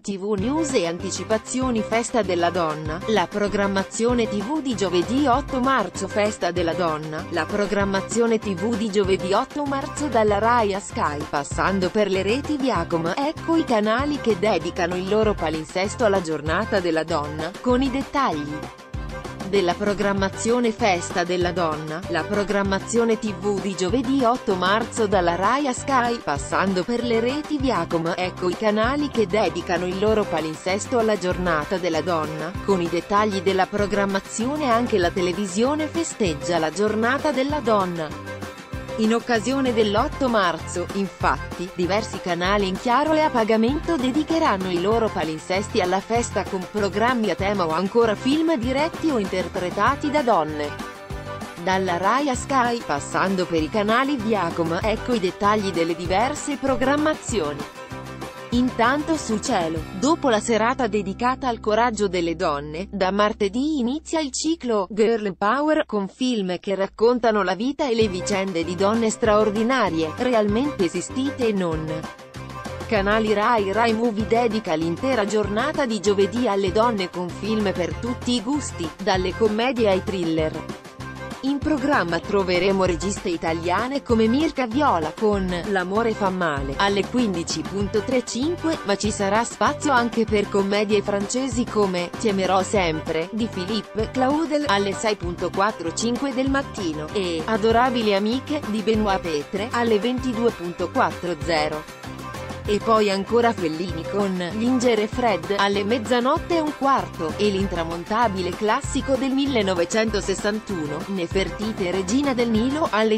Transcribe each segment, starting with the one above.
TV News e anticipazioni Festa della Donna, la programmazione TV di giovedì 8 marzo Festa della Donna, la programmazione TV di giovedì 8 marzo dalla Rai a Sky passando per le reti Viacom, ecco i canali che dedicano il loro palinsesto alla giornata della donna, con i dettagli della programmazione Festa della Donna, la programmazione TV di giovedì 8 marzo dalla Rai a Sky, passando per le reti Viacom, ecco i canali che dedicano il loro palinsesto alla giornata della donna, con i dettagli della programmazione. Anche la televisione festeggia la giornata della donna. In occasione dell'8 marzo, infatti, diversi canali in chiaro e a pagamento dedicheranno i loro palinsesti alla festa con programmi a tema o ancora film diretti o interpretati da donne. Dalla Rai a Sky, passando per i canali Viacom, ecco i dettagli delle diverse programmazioni. Intanto su Cielo, dopo la serata dedicata al coraggio delle donne, da martedì inizia il ciclo Girl Power, con film che raccontano la vita e le vicende di donne straordinarie, realmente esistite e non. Canali Rai Movie dedica l'intera giornata di giovedì alle donne con film per tutti i gusti, dalle commedie ai thriller. In programma troveremo registe italiane come Mirka Viola con L'amore fa male, alle 15.35, ma ci sarà spazio anche per commedie francesi come Ti amerò sempre, di Philippe Claudel, alle 6.45 del mattino, e Adorabili amiche, di Benoît Petre, alle 22.40. E poi ancora Fellini con Ginger e Fred, alle 00:15, e l'intramontabile classico del 1961, Nefertiti Regina del Nilo, alle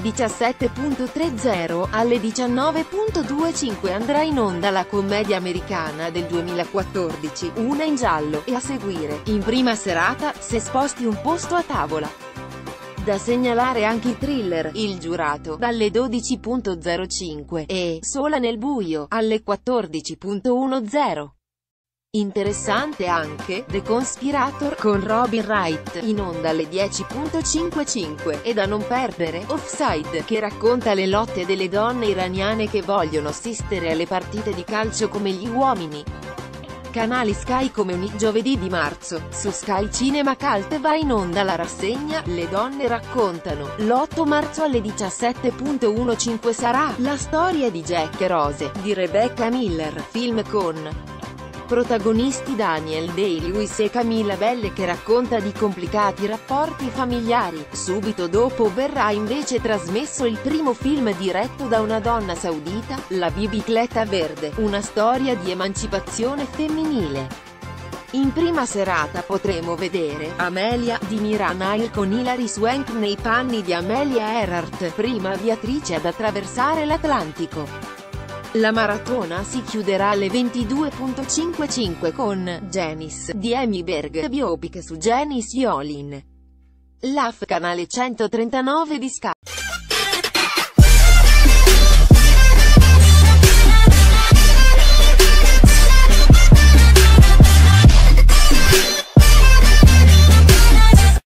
17.30, alle 19.25 andrà in onda la commedia americana del 2014, Una in giallo, e a seguire, in prima serata, Se sposti un posto a tavola. Da segnalare anche i thriller Il giurato, dalle 12.05, e Sola nel buio, alle 14.10. Interessante anche The Conspirator, con Robin Wright, in onda alle 10.55, e da non perdere Offside, che racconta le lotte delle donne iraniane che vogliono assistere alle partite di calcio come gli uomini. Canali Sky. Come ogni giovedì di marzo, su Sky Cinema Cult va in onda la rassegna Le donne raccontano. L'8 marzo alle 17.15 sarà La storia di Jack e Rose, di Rebecca Miller, film con protagonisti Daniel Day-Lewis e Camilla Belle, che racconta di complicati rapporti familiari. Subito dopo verrà invece trasmesso il primo film diretto da una donna saudita, La bicicletta verde, una storia di emancipazione femminile. In prima serata potremo vedere Amelia, di Mira Nair, con Hilary Swank nei panni di Amelia Earhart, prima aviatrice ad attraversare l'Atlantico. La maratona si chiuderà alle 22.55 con Janice, di Amy Berg, biopic su Janis Joplin. LAF, canale 139 di Sky.